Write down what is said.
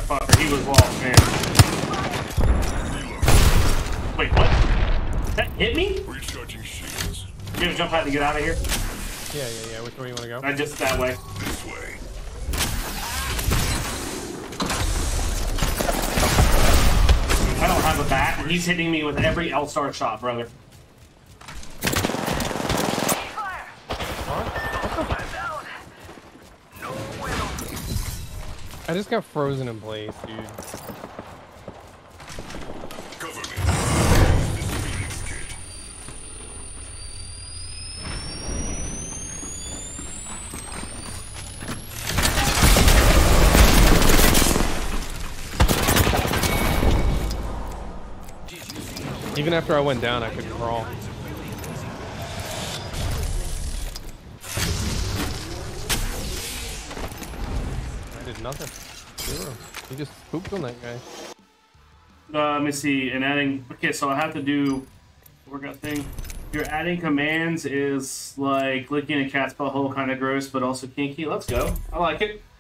motherfucker. He was lost, man. Wait, what? That hit me? Recharging shields. You gonna jump out to get out of here? Yeah. Which way you want to go? Just that way. This way. I don't have a bat, and he's hitting me with every L-star shot, brother. I just got frozen in place, dude. Cover me. Even after I went down, I couldn't crawl. I did nothing. Zero. He just pooped on that guy. Let me see. And adding. Okay, so I have to do workout thing. Your adding commands is like licking a cat's butthole, kind of gross, but also kinky. Let's go. I like it.